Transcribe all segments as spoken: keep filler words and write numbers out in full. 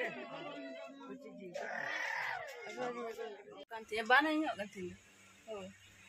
Ganti ya bana nyok ganti. Oh.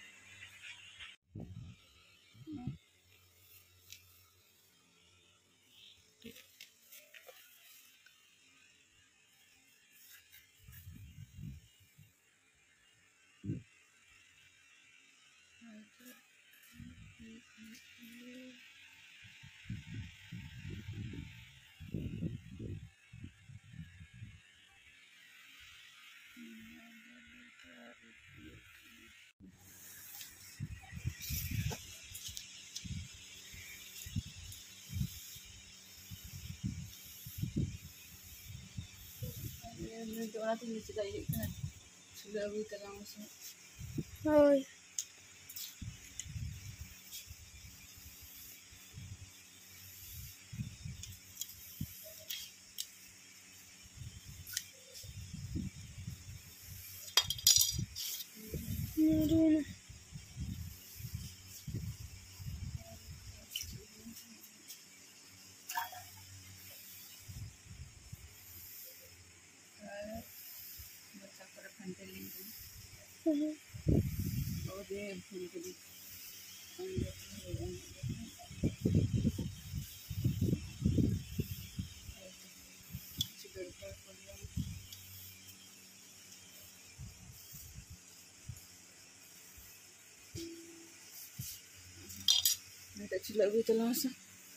Itu orang tinggi sudah ini kan sudah bukan langsung. Oh. Ini. Oh dia boleh jadi ada cilak gue terlangsung.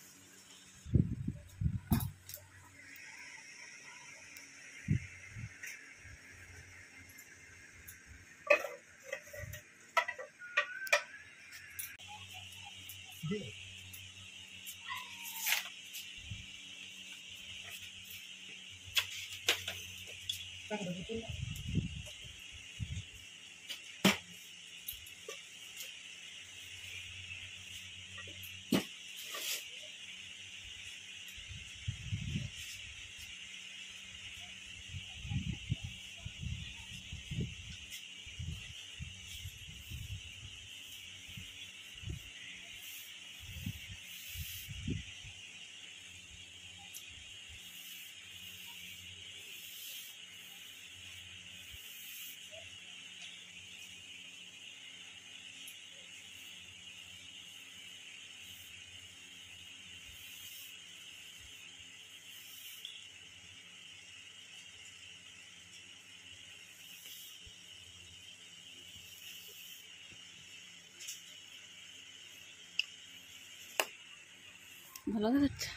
ভালো যাচ্ছে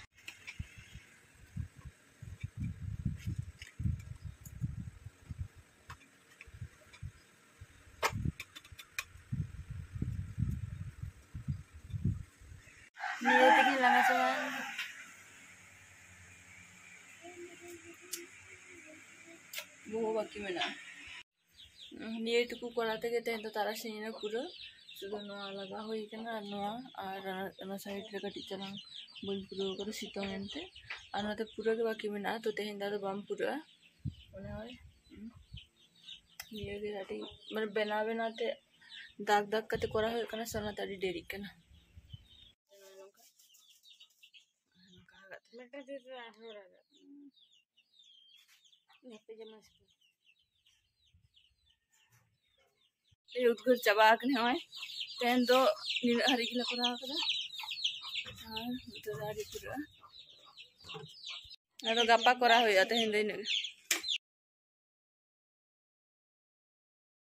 নিয়ে থেকে লাগাছে বহু বাকি মেনা নিয়ে টুকু করাতে গেতে তো তারা সিনে পুরো sudah noa laga hoi kana noa ar ana side re kati chalang bun puro kore sitong ente ana te puro ke baki mena to te hinda do bam puro one hoy niye ge ati mane bena bena te dag dag kate kora hoy kana sana tadi deri kana meta de ahora nepe jamas e udgur chaba akne hoy ten do nina hari gila kora kada ar to dari pura aro gapa kora hoy ate hinde ne